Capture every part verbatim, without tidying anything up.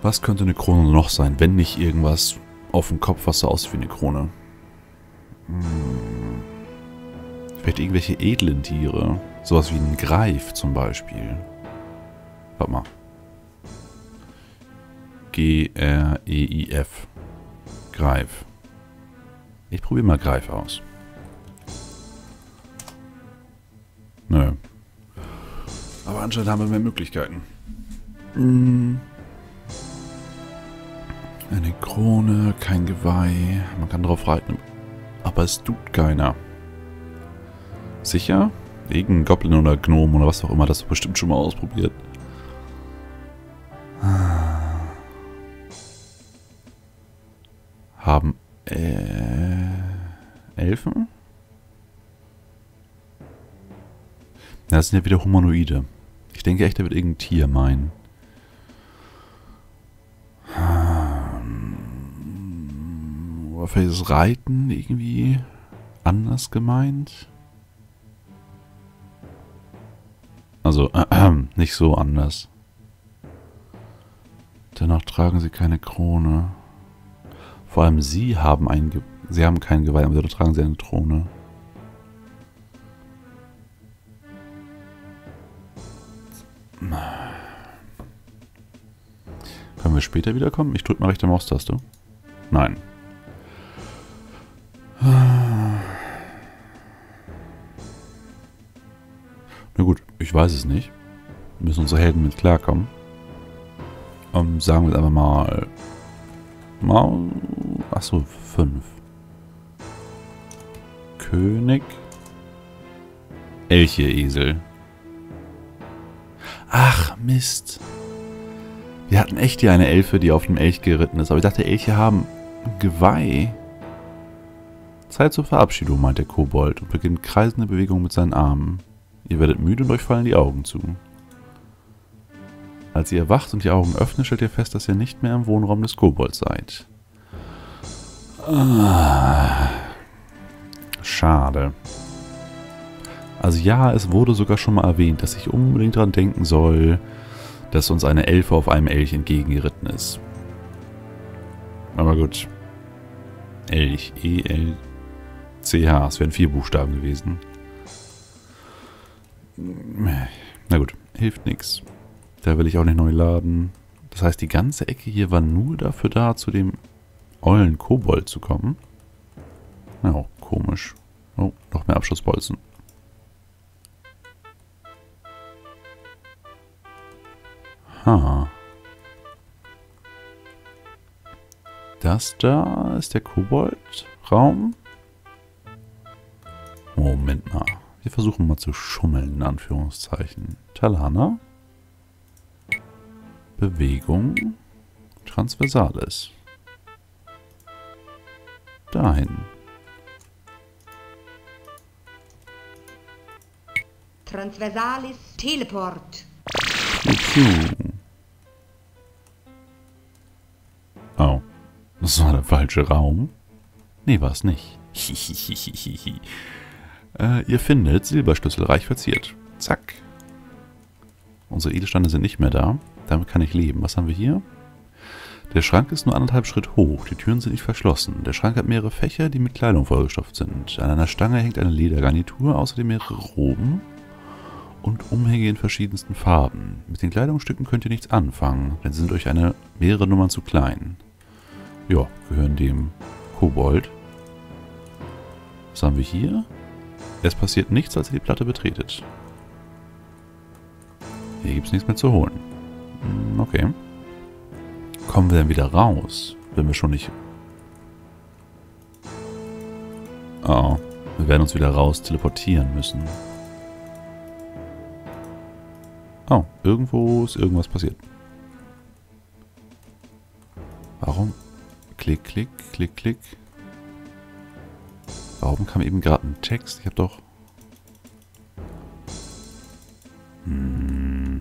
Was könnte eine Krone noch sein, wenn nicht irgendwas auf dem Kopf, was so aussieht wie eine Krone? Hm. Vielleicht irgendwelche edlen Tiere. Sowas wie ein Greif zum Beispiel. Warte mal. G R E I F. Greif. Ich probiere mal Greif aus. Nö. Aber anscheinend haben wir mehr Möglichkeiten. Hm. Eine Krone, kein Geweih. Man kann drauf reiten. Aber es tut keiner. Sicher? Irgendein Goblin oder Gnome oder was auch immer, das bestimmt schon mal ausprobiert. Haben äh, Elfen? Ja, das sind ja wieder Humanoide. Ich denke echt, der wird irgendein Tier meinen. Oder vielleicht ist Reiten irgendwie anders gemeint? Also, äh, nicht so anders. Dennoch tragen sie keine Krone. Vor allem sie haben ein Ge sie haben kein Geweih, aber dennoch tragen sie eine Krone. Können wir später wiederkommen? Ich drücke mal rechte Maustaste. Nein. Na gut, ich weiß es nicht. Müssen unsere Helden mit klarkommen. Um, sagen wir jetzt einfach mal... mal achso, fünf. König. Elche, Esel. Ach, Mist. Wir hatten echt hier eine Elfe, die auf dem Elch geritten ist. Aber ich dachte, Elche haben Geweih. Zeit zur Verabschiedung, meint der Kobold und beginnt kreisende Bewegungen mit seinen Armen. Ihr werdet müde und euch fallen die Augen zu. Als ihr erwacht und die Augen öffnet, stellt ihr fest, dass ihr nicht mehr im Wohnraum des Kobolds seid. Ah, schade. Also ja, es wurde sogar schon mal erwähnt, dass ich unbedingt daran denken soll, dass uns eine Elfe auf einem Elch entgegengeritten ist. Aber gut. Elch. E L C H. Es wären vier Buchstaben gewesen. Na gut. Hilft nichts. Da will ich auch nicht neu laden. Das heißt, die ganze Ecke hier war nur dafür da, zu dem ollen Kobold zu kommen. Ja, auch komisch. Oh, noch mehr Abschussbolzen. Ha. Das da ist der Kobold-Raum. Moment mal. Wir versuchen mal zu schummeln, in Anführungszeichen. Talana. Bewegung. Transversales. Dahin. Transversalis Teleport. Oh. Das war der falsche Raum. Nee, war es nicht. äh, ihr findet Silberschlüssel reich verziert. Zack. Unsere Edelsteine sind nicht mehr da. Damit kann ich leben. Was haben wir hier? Der Schrank ist nur anderthalb Schritt hoch. Die Türen sind nicht verschlossen. Der Schrank hat mehrere Fächer, die mit Kleidung vollgestopft sind. An einer Stange hängt eine Ledergarnitur, außerdem mehrere Roben und Umhänge in verschiedensten Farben. Mit den Kleidungsstücken könnt ihr nichts anfangen, denn sie sind euch eine mehrere Nummern zu klein. Ja, gehören dem Kobold. Was haben wir hier? Es passiert nichts, als ihr die Platte betretet. Hier gibt es nichts mehr zu holen. Okay. Kommen wir denn wieder raus, wenn wir schon nicht... Oh, wir werden uns wieder raus teleportieren müssen. Oh, irgendwo ist irgendwas passiert. Warum? Klick, klick, klick, klick. Warum kam eben gerade ein Text? Ich habe doch... Hm.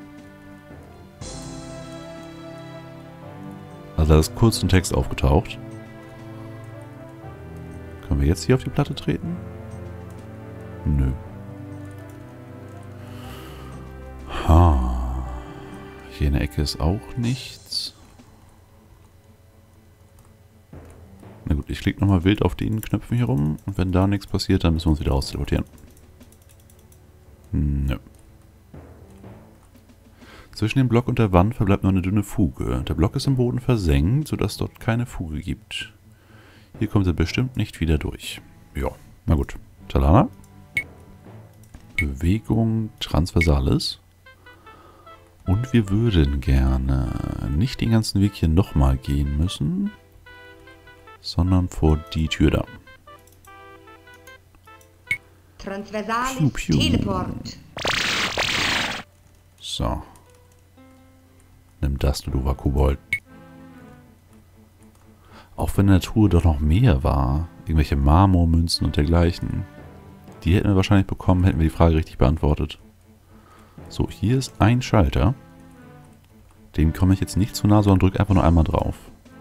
Also da ist kurz ein Text aufgetaucht. Können wir jetzt hier auf die Platte treten? Nö. Ha. Hier in der Ecke ist auch nichts. gut, ich klicke nochmal wild auf den Knöpfen hier rum und wenn da nichts passiert, dann müssen wir uns wieder raus teleportieren. Nö. Zwischen dem Block und der Wand verbleibt nur eine dünne Fuge. Der Block ist im Boden versenkt, sodass dort keine Fuge gibt. Hier kommt er bestimmt nicht wieder durch. Ja, na gut. Talana. Bewegung Transversales. Und wir würden gerne nicht den ganzen Weg hier nochmal gehen müssen, sondern vor die Tür da. Transversales Piu, piu. Teleport. So. Nimm das, du doofer Kobold. Auch wenn in der Truhe doch noch mehr war. Irgendwelche Marmormünzen und dergleichen. Die hätten wir wahrscheinlich bekommen, hätten wir die Frage richtig beantwortet. So, hier ist ein Schalter. Dem komme ich jetzt nicht zu nah, sondern drücke einfach nur einmal drauf.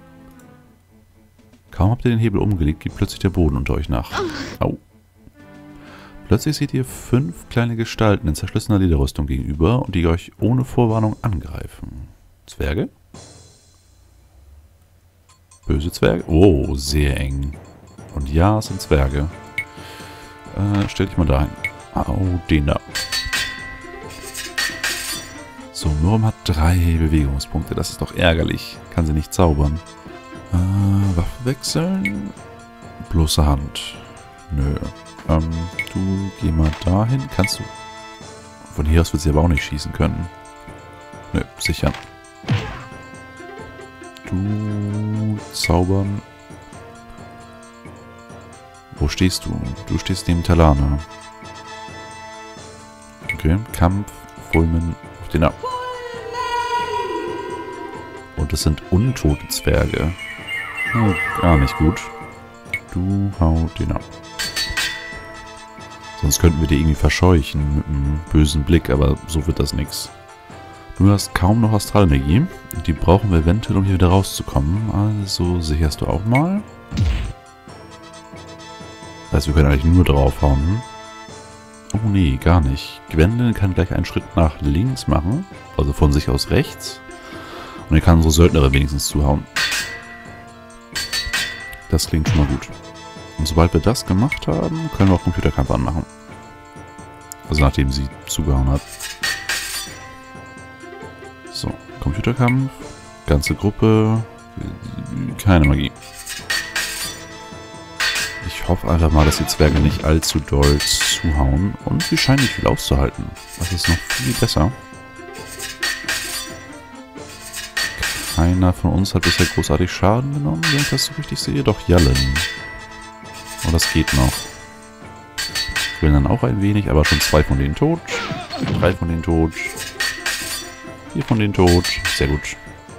Kaum habt ihr den Hebel umgelegt, gibt plötzlich der Boden unter euch nach. Au. Plötzlich seht ihr fünf kleine Gestalten in zerschlissener Lederrüstung gegenüber und die euch ohne Vorwarnung angreifen. Zwerge? Böse Zwerge? Oh, sehr eng. Und ja, es sind Zwerge. Äh, stell dich mal dahin. Au, den da. So, Myrm hat drei Bewegungspunkte. Das ist doch ärgerlich. Kann sie nicht zaubern. Äh, Waffe wechseln. Bloße Hand. Nö. Ähm, du geh mal dahin. Kannst du... Von hier aus wird sie aber auch nicht schießen können. Nö, sicher. Du zaubern. Wo stehst du? Du stehst neben Talana. Okay, Kampf, Fulmen, auf den ab. Und es sind untote Zwerge. Oh, gar nicht gut. Du hau den ab. Sonst könnten wir die irgendwie verscheuchen mit einem bösen Blick, aber so wird das nichts. Du hast kaum noch Astralenergie und die brauchen wir eventuell, um hier wieder rauszukommen. Also sicherst du auch mal. Das heißt, wir können eigentlich nur draufhauen. Oh nee, gar nicht. Gwendolyn kann gleich einen Schritt nach links machen, also von sich aus rechts. Und er kann unsere Söldnerin wenigstens zuhauen. Das klingt schon mal gut. Und sobald wir das gemacht haben, können wir auch Computerkampf anmachen. Also nachdem sie zugehauen hat. So, Computerkampf, ganze Gruppe, keine Magie. Ich hoffe einfach mal, dass die Zwerge nicht allzu doll zuhauen und sie scheinen nicht viel auszuhalten. Das ist noch viel besser. Keiner von uns hat bisher großartig Schaden genommen, wenn ich das so richtig sehe. Doch Jallen. Oh, das geht noch. Ich will dann auch ein wenig, aber schon zwei von denen tot. Drei von denen tot. Vier von denen tot. Sehr gut.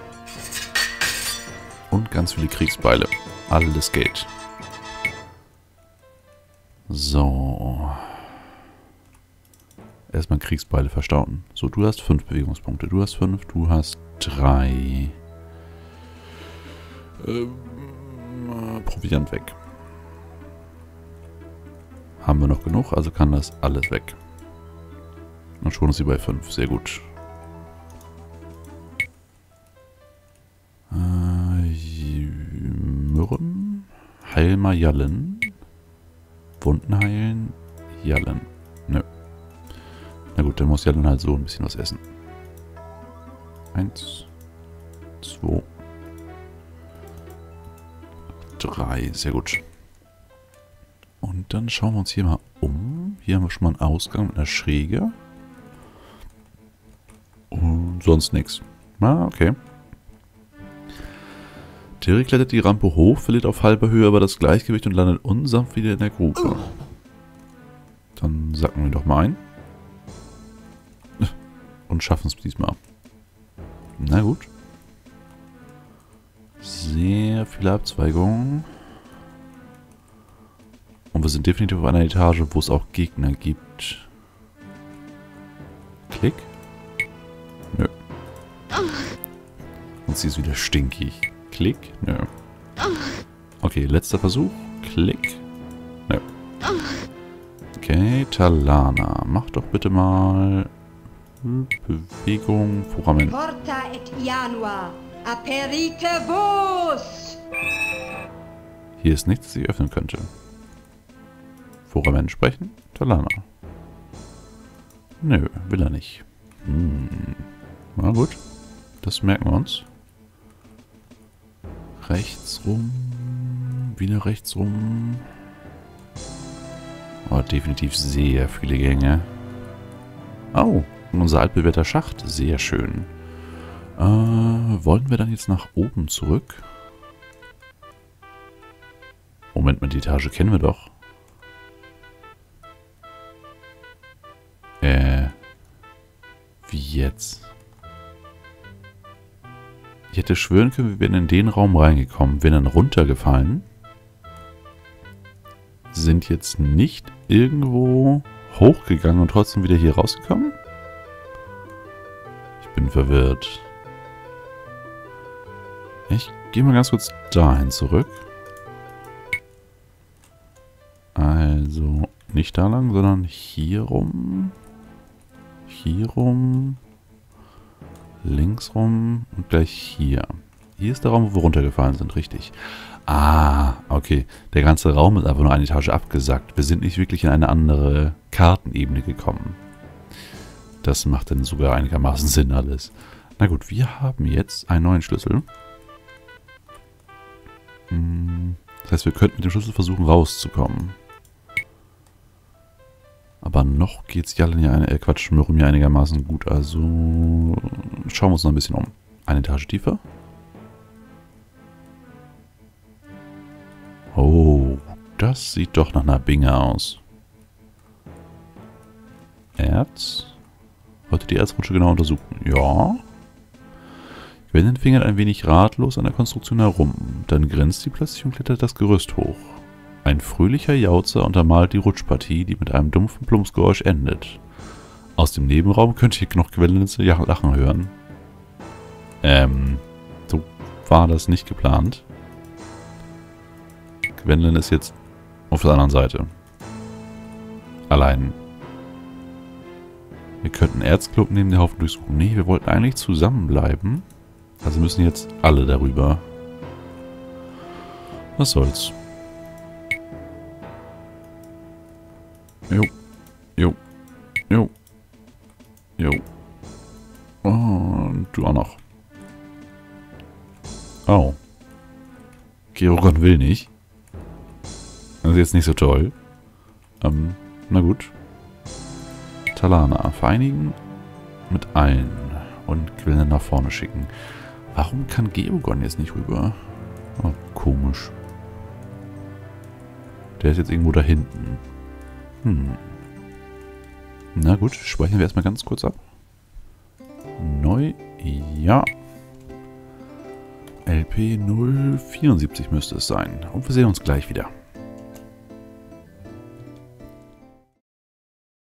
Und ganz viele Kriegsbeile. Alles geht. So. Erstmal Kriegsbeile verstauen. So, du hast fünf Bewegungspunkte. Du hast fünf, du hast drei. Ähm, Proviant weg. Haben wir noch genug, also kann das alles weg. Und schon ist sie bei fünf. Sehr gut. Äh, Myrrhen. Heil mal Jallen. Wunden heilen. Jallen. Nö. Na gut, dann muss Jallen halt so ein bisschen was essen. Eins. Zwei. Drei. Sehr gut. Und dann schauen wir uns hier mal um. Hier haben wir schon mal einen Ausgang mit einer Schräge. Und sonst nichts. Ah, okay. Terry klettert die Rampe hoch, verliert auf halber Höhe aber das Gleichgewicht und landet unsanft wieder in der Grube. Dann sacken wir doch mal ein. Und schaffen es diesmal. Na gut. Sehr viele Abzweigungen. Und wir sind definitiv auf einer Etage, wo es auch Gegner gibt. Klick. Nö. Und sie ist wieder stinkig. Klick. Nö. Okay, letzter Versuch. Klick. Nö. Okay, Talana. Mach doch bitte mal Bewegung. Programmien. Porta et Janua. Aperite vos. Hier ist nichts, das ich öffnen könnte. Worüber wir sprechen? Talana. Nö, will er nicht. Hm. Na gut. Das merken wir uns. Rechts rum. Wieder rechts rum. Oh, definitiv sehr viele Gänge. Oh, unser altbewährter Schacht. Sehr schön. Äh, wollen wir dann jetzt nach oben zurück? Moment mal, die Etage kennen wir doch. Äh. Wie jetzt? Ich hätte schwören können, wir wären in den Raum reingekommen, wären dann runtergefallen. Sind jetzt nicht irgendwo hochgegangen und trotzdem wieder hier rausgekommen? Ich bin verwirrt. Ich gehe mal ganz kurz dahin zurück. Also nicht da lang, sondern hier rum. Hier rum. Links rum und gleich hier. Hier ist der Raum, wo wir runtergefallen sind, richtig. Ah, okay. Der ganze Raum ist einfach nur eine Etage abgesackt. Wir sind nicht wirklich in eine andere Kartenebene gekommen. Das macht dann sogar einigermaßen Sinn alles. Na gut, wir haben jetzt einen neuen Schlüssel. Das heißt, wir könnten mit dem Schlüssel versuchen rauszukommen. Aber noch geht's Jallen ja eine, äh Quatsch, Mürrum ja einigermaßen gut. Also schauen wir uns noch ein bisschen um. Eine Etage tiefer. Oh, das sieht doch nach einer Binge aus. Erz. Heute die Erzrutsche genau untersuchen. Ja. Gwendolen fingert ein wenig ratlos an der Konstruktion herum. Dann grinst sie plötzlich und klettert das Gerüst hoch. Ein fröhlicher Jauchzer untermalt die Rutschpartie, die mit einem dumpfen Plumpsgeräusch endet. Aus dem Nebenraum könnt ihr noch Gwendolins Lachen hören. Ähm, so war das nicht geplant. Gwendolyn ist jetzt auf der anderen Seite. Allein. Wir könnten Erzklumpen neben den Haufen durchsuchen. Nee, wir wollten eigentlich zusammenbleiben. Also müssen jetzt alle darüber. Was soll's. Jo. Jo. Jo. Jo. Und du auch noch. Oh. Gerogon will nicht. Das ist jetzt nicht so toll. Ähm, na gut. Talana vereinigen mit allen und Gwendolyn nach vorne schicken. Warum kann Geogon jetzt nicht rüber? Oh, komisch. Der ist jetzt irgendwo da hinten. Hm. Na gut, speichern wir erstmal ganz kurz ab. Neu, ja. L P null vierundsiebzig müsste es sein. Und wir sehen uns gleich wieder.